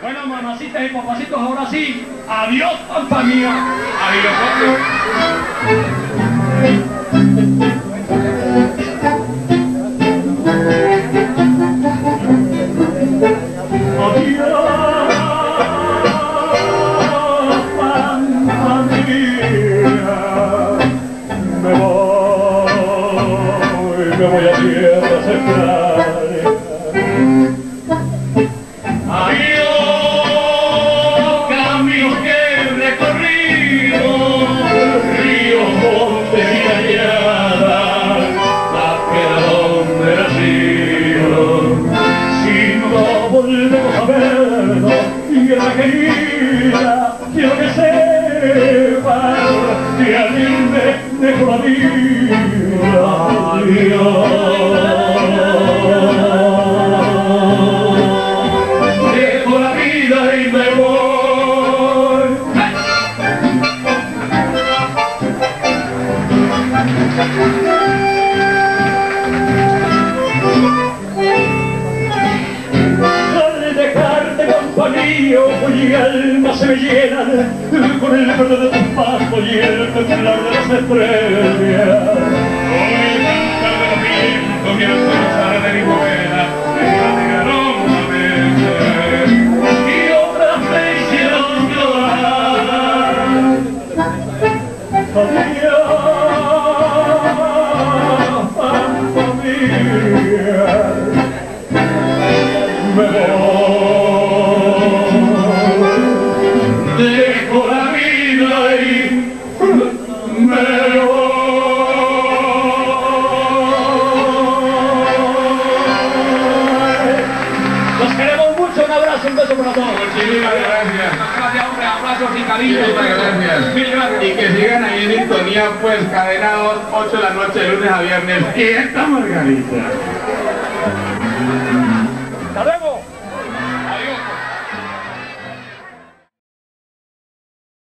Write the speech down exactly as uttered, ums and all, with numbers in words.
Bueno, mamacitas y papacitos, ahora sí. Adiós, pampa mía. Adiós, me voy a tierras extrañas. Adiós, caminos que he recorrido, ríos, montes y cañadas, la tierra donde he nacido. Si no volvemos a vernos, tierra querida, quiero que sepas que al irme dejo la vida. Dejo la vida y me voy. Al dejarte compañía, ojo y alma se me llenan con el verde de tus pasos y el temblar de las estrellas. Quiero escuchar de mi buena, me dijeron una vez, y otras me hicieron llorar. Adiós, pampa mía, me voy, dejo la vida y me voy. Un beso para todos. Muchísimas gracias. Gracias, hombre. Abrazos y cariños. Gracias. Mil gracias. Y que sigan ahí en sintonía, pues, cadena dos, ocho de la noche, de lunes a viernes. Y esta Margarita.